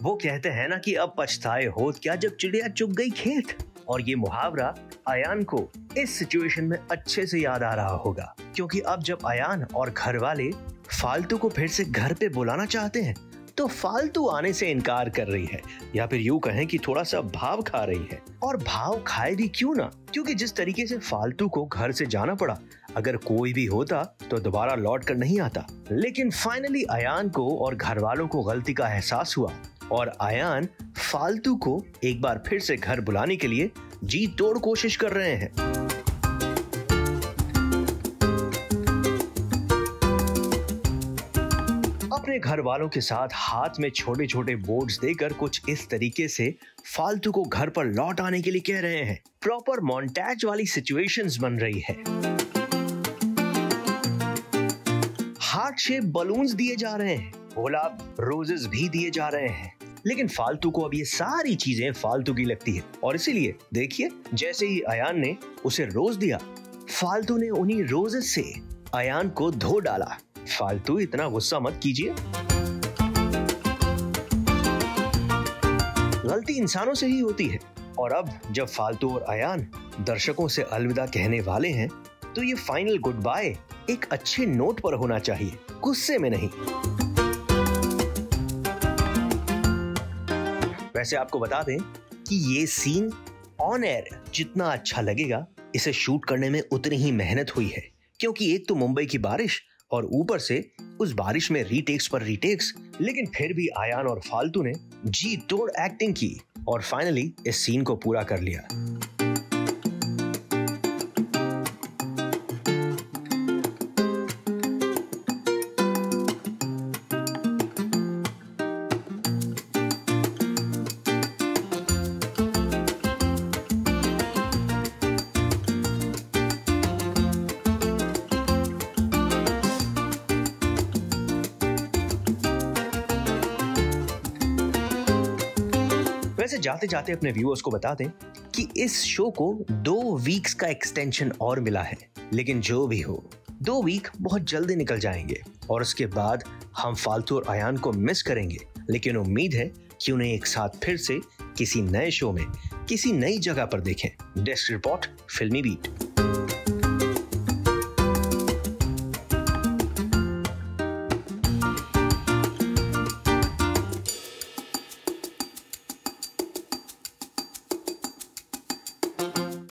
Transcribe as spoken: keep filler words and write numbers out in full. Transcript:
वो कहते हैं ना कि अब पछताए होत क्या जब चिड़िया चुग गई खेत। और ये मुहावरा अयान को इस सिचुएशन में अच्छे से याद आ रहा होगा, क्योंकि अब जब अयान और घर वाले फालतू को फिर से घर पे बुलाना चाहते हैं तो फालतू आने से इनकार कर रही है, या फिर यूं कहें कि थोड़ा सा भाव खा रही है। और भाव खाए भी क्यों ना, क्योंकि जिस तरीके से फालतू को घर से जाना पड़ा, अगर कोई भी होता तो दोबारा लौट कर नहीं आता। लेकिन फाइनली अयान को और घर वालों को गलती का एहसास हुआ और अयान फालतू को एक बार फिर से घर बुलाने के लिए जी तोड़ कोशिश कर रहे हैं। अपने घर वालों के साथ हाथ में छोटे छोटे बोर्ड्स देकर कुछ इस तरीके से फालतू को घर पर लौट आने के लिए कह रहे हैं। प्रॉपर मोन्टाज वाली सिचुएशंस बन रही है। हार्ट शेप बलून्स दिए जा रहे हैं, गुलाब रोजेस भी दिए जा रहे हैं, लेकिन फालतू को अब ये सारी चीजें फालतू की लगती है। और इसीलिए देखिए, जैसे ही अयान ने उसे रोज दिया, फालतू ने उन्हीं रोजेस से अयान को धो डाला। फालतू इतना गुस्सा मत कीजिए, गलती इंसानों से ही होती है। और अब जब फालतू और अयान दर्शकों से अलविदा कहने वाले हैं तो ये फाइनल गुड बाय एक अच्छे नोट पर होना चाहिए, गुस्से में नहीं। वैसे आपको बता दें कि ये सीन ऑन एयर जितना अच्छा लगेगा, इसे शूट करने में उतनी ही मेहनत हुई है, क्योंकि एक तो मुंबई की बारिश और ऊपर से उस बारिश में रीटेक्स पर रीटेक्स, लेकिन फिर भी अयान और फालतू ने जी तोड़ एक्टिंग की और फाइनली इस सीन को पूरा कर लिया। वैसे जाते जाते अपने व्यूअर्स को बता दें कि इस शो को दो वीक्स का एक्सटेंशन और मिला है, लेकिन जो भी हो, दो वीक बहुत जल्दी निकल जाएंगे और उसके बाद हम फालतू और अयान को मिस करेंगे। लेकिन उम्मीद है कि उन्हें एक साथ फिर से किसी नए शो में किसी नई जगह पर देखें। डेस्क रिपोर्ट, फिल्मी बीट।